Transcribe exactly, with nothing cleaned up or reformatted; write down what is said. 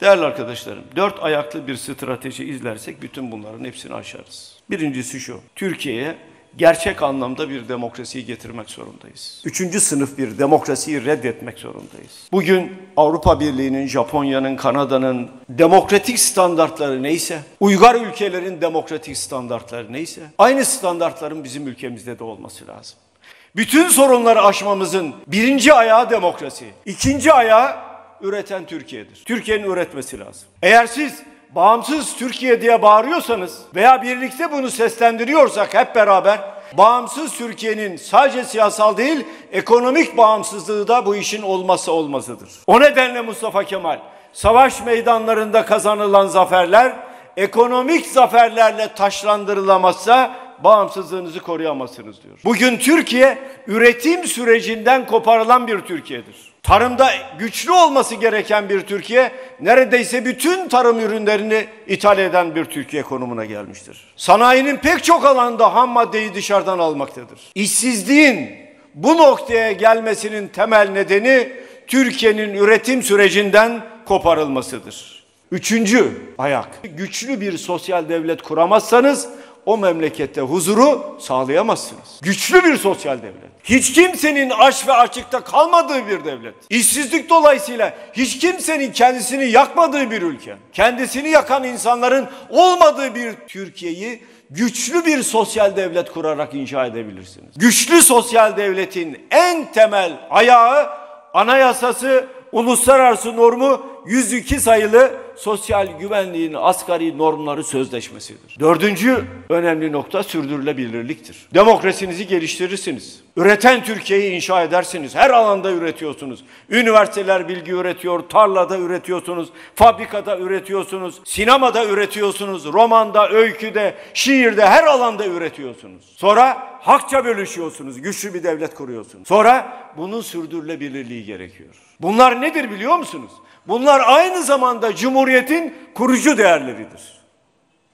Değerli arkadaşlarım, dört ayaklı bir strateji izlersek bütün bunların hepsini aşarız. Birincisi şu, Türkiye'ye gerçek anlamda bir demokrasiyi getirmek zorundayız. Üçüncü sınıf bir demokrasiyi reddetmek zorundayız. Bugün Avrupa Birliği'nin, Japonya'nın, Kanada'nın demokratik standartları neyse, uygar ülkelerin demokratik standartları neyse, aynı standartların bizim ülkemizde de olması lazım. Bütün sorunları aşmamızın birinci ayağı demokrasi, ikinci ayağı üreten Türkiye'dir. Türkiye'nin üretmesi lazım. Eğer siz bağımsız Türkiye diye bağırıyorsanız veya birlikte bunu seslendiriyorsak hep beraber, bağımsız Türkiye'nin sadece siyasal değil, ekonomik bağımsızlığı da bu işin olmazsa olmazıdır. O nedenle Mustafa Kemal, savaş meydanlarında kazanılan zaferler, ekonomik zaferlerle taşlandırılamazsa bağımsızlığınızı koruyamazsınız diyor. Bugün Türkiye, üretim sürecinden koparılan bir Türkiye'dir. Tarımda güçlü olması gereken bir Türkiye, neredeyse bütün tarım ürünlerini ithal eden bir Türkiye konumuna gelmiştir. Sanayinin pek çok alanda ham maddeyi dışarıdan almaktadır. İşsizliğin bu noktaya gelmesinin temel nedeni Türkiye'nin üretim sürecinden koparılmasıdır. Üçüncü ayak, güçlü bir sosyal devlet kuramazsanız o memlekette huzuru sağlayamazsınız. Güçlü bir sosyal devlet. Hiç kimsenin aç ve açıkta kalmadığı bir devlet. İşsizlik dolayısıyla hiç kimsenin kendisini yakmadığı bir ülke. Kendisini yakan insanların olmadığı bir Türkiye'yi güçlü bir sosyal devlet kurarak inşa edebilirsiniz. Güçlü sosyal devletin en temel ayağı anayasası, uluslararası normu yüz iki sayılı sosyal güvenliğin asgari normları sözleşmesidir. Dördüncü önemli nokta sürdürülebilirliktir. Demokrasinizi geliştirirsiniz. Üreten Türkiye'yi inşa edersiniz. Her alanda üretiyorsunuz. Üniversiteler bilgi üretiyor, tarlada üretiyorsunuz, fabrikada üretiyorsunuz, sinemada üretiyorsunuz, romanda, öyküde, şiirde, her alanda üretiyorsunuz. Sonra hakça bölüşüyorsunuz, güçlü bir devlet kuruyorsunuz. Sonra bunun sürdürülebilirliği gerekiyor. Bunlar nedir biliyor musunuz? Bunlar aynı zamanda Cumhuriyet'in kurucu değerleridir.